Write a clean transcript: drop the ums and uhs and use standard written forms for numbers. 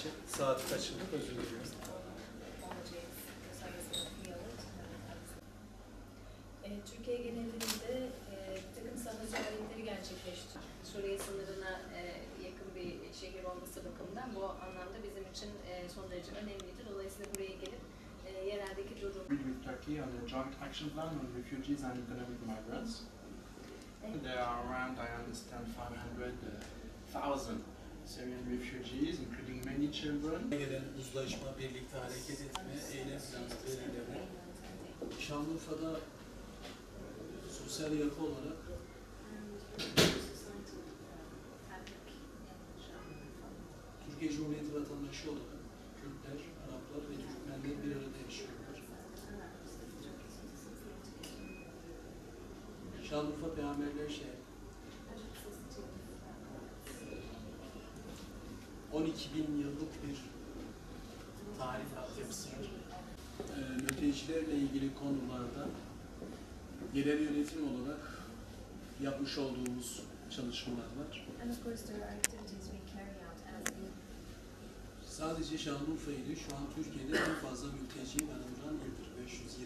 Saat kaçında özür diliyorum. Türkiye genelinde bir takım sanat faaliyetleri gerçekleşti. Suriye sınırına yakın bir şehir olması bakımından bu anlamda bizim için son derece önemlidir. Dolayısıyla buraya gelip yereldeki durum... With Turkey on a joint action plan on refugees and economic migrants. There are around, I understand, 500,000 Syrian refugees, including many children. Gelen uzlaşma, birlikte hareket etme, eylem planı belirleme. Şanlıurfa'da sosyal yapı olarak Türkiye Cumhuriyeti vatandaşı olarak Kürtler, Araplar ve Türkmenler bir arada yaşıyorlar. Şanlıurfa Peygamberler şehri. 12.000 yıllık bir tarih altyapısı var. Mültecilerle ilgili konularda yerel yönetim olarak yapmış olduğumuz çalışmalar var. Sadece Şanlıurfa'ydı. Şu an Türkiye'de en fazla mülteci barındıran ildir. 500